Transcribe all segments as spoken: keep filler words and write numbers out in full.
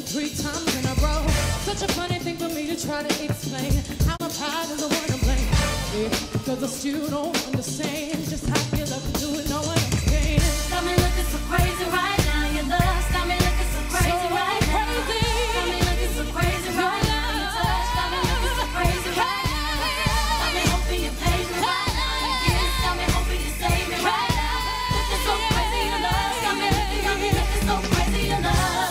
three times in a row. Such a funny thing for me to try to explain how my pride is the one to blame. Yeah, because I still don't understand just how you love to do it. No one understands. Got me looking so crazy right now. Your love got me looking so crazy So right now. crazy. Got me looking so crazy right now. Your touch got me looking so crazy right now. Got me hoping you page me right now. Your kiss got me hoping you save me right now. Looking so crazy, your love got me looking, got me looking so crazy, your love.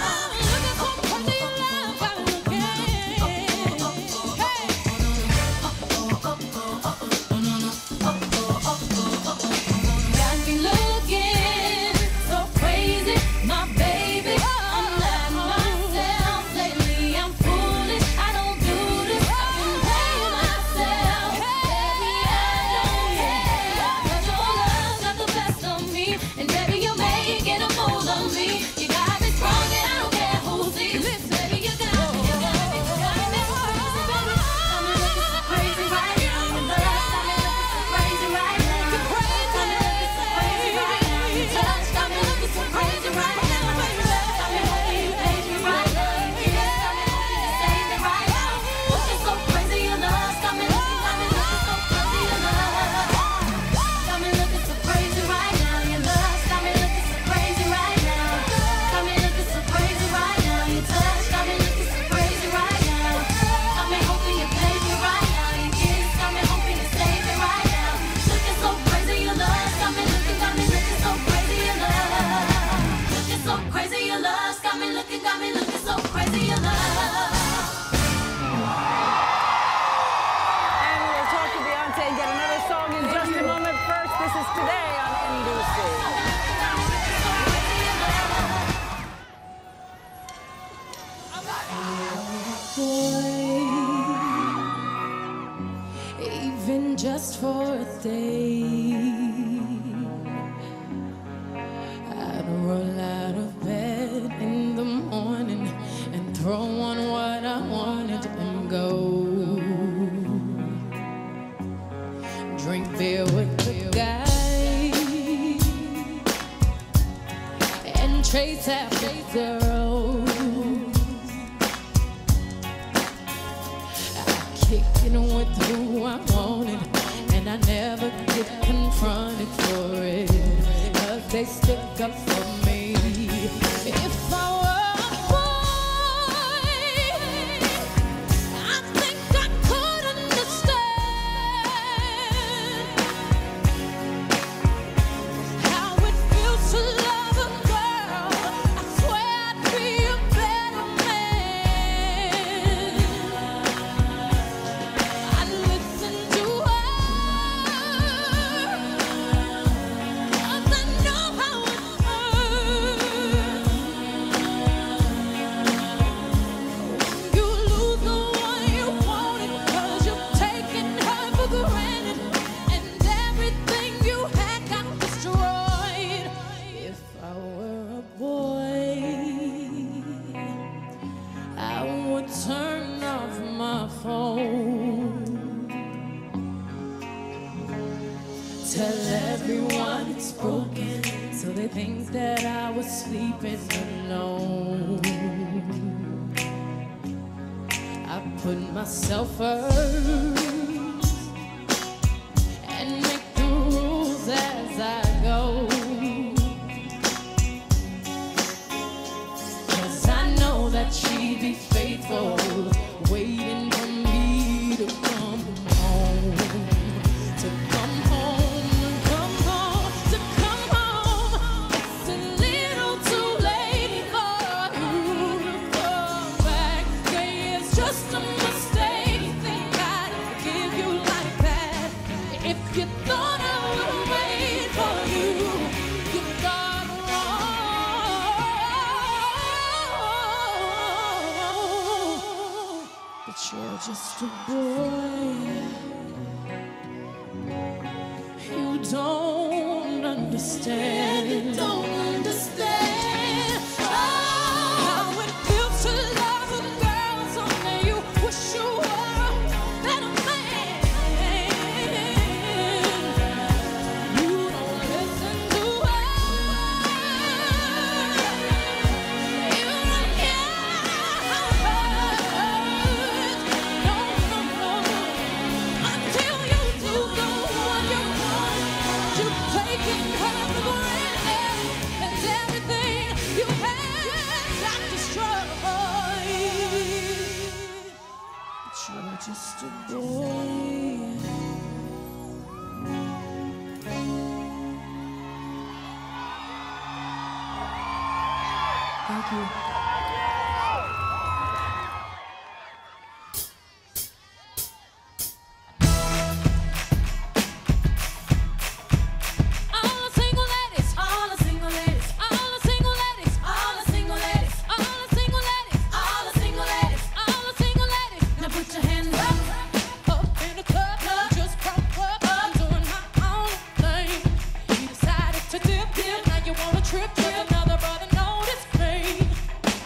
Even just for a day, I'd roll out of bed in the morning and throw on what I wanted and go drink beer with the guys and chase after girls. Kicking with who I wanted, and I never get confronted for it, cause they stick up for me. If I were a boy, I think I could understand how it feels to love a girl. I swear I'd be a better man. I'd listen to her, 'cause I know how it hurts. You lose the one you wanted, 'cause you've taken her for granted, and everything you had got destroyed. If I were a boy, I would turn off my phone, tell everyone it's broken, so they think that I was sleeping alone. I put myself first and make the rules as I go, 'cause I know that she'd be faithful, waiting for me to come home, to come home, come home, to come home. It's a little too late for you to come back. Yeah, it's just a mistake. Think I'd give you like that. If you thought I would wait for you, you got wrong. But you're just a boy. You don't understand. You don't understand how it feels to love a girl. Someday you wish you were a better man. You don't listen to her. You don't care. just a boy. Thank you. Trip, trip, another brother noticed me.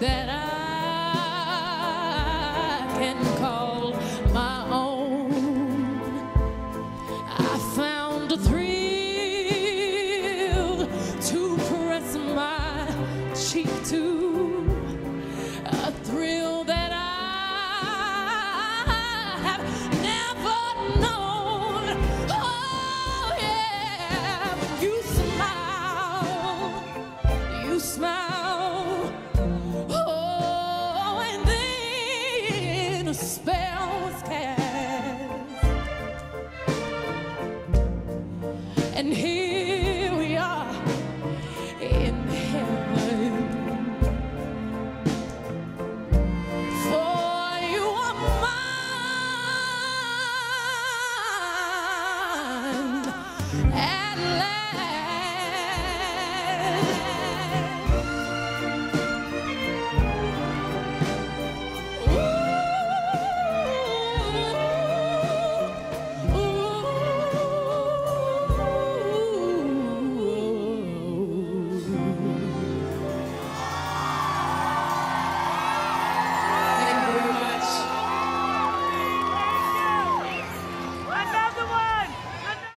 that I can call my own. I found a thrill to press my cheek to, a thrill that I have never known. Oh yeah, you smile, you smile. Oh, and then a spell was cast, and here we are in heaven. For you are mine at last.